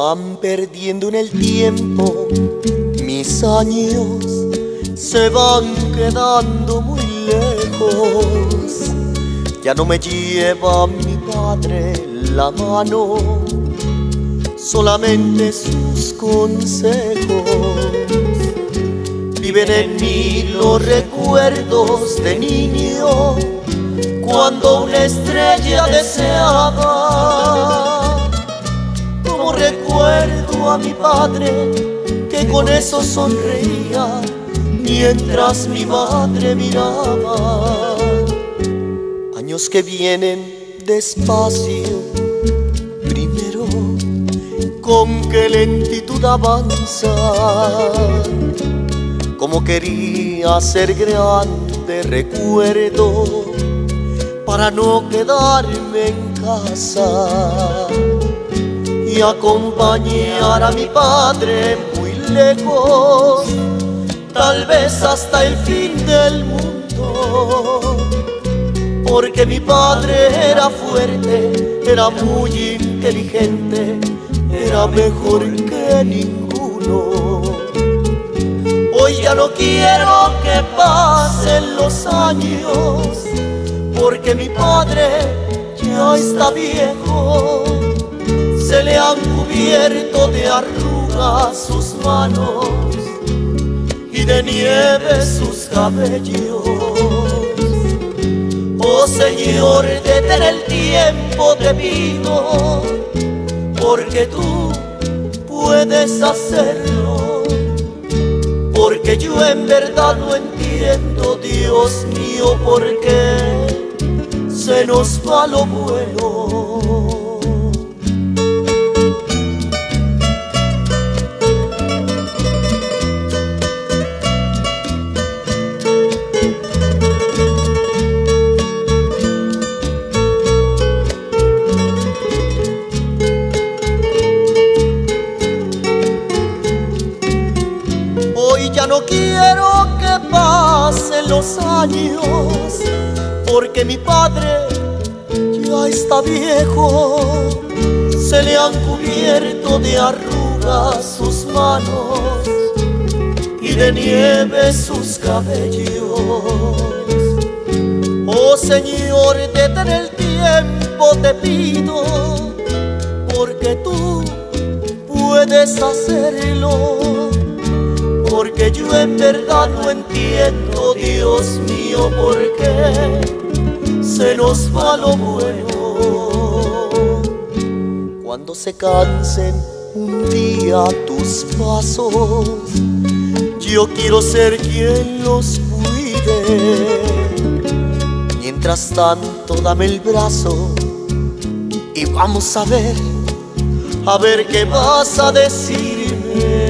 van perdiendo en el tiempo, mis años se van quedando muy lejos. Ya no me lleva mi padre la mano, solamente sus consejos. Viven en mí los recuerdos de niño, cuando una estrella deseaba. Como recuerdo a mi padre, que con eso sonreía mientras mi madre miraba. Años que vienen despacio, primero con qué lentitud avanza. Como quería ser grande recuerdo, para no quedarme en casa y acompañar a mi padre muy lejos, tal vez hasta el fin del mundo. Porque mi padre era fuerte, era muy inteligente, era mejor que ninguno. Hoy ya no quiero que pasen los años, porque mi padre ya está viejo. Se le han cubierto de arrugas sus manos y de nieve sus cabellos. Oh Señor, detén el tiempo, te pido, porque tú puedes hacerlo. Porque yo en verdad no entiendo, Dios mío, por qué se nos va lo bueno. Hoy ya no quiero que pasen los años, porque mi padre ya está viejo. Se le han cubierto de arrugas sus manos y de nieve sus cabellos. Oh Señor, detén el tiempo, te pido, porque tú puedes hacerlo. Porque yo en verdad no entiendo, Dios mío, por qué se nos va lo bueno. Cuando se cansen un día tus pasos, yo quiero ser quien los cuide. Mientras tanto dame el brazo y vamos a ver qué vas a decirme.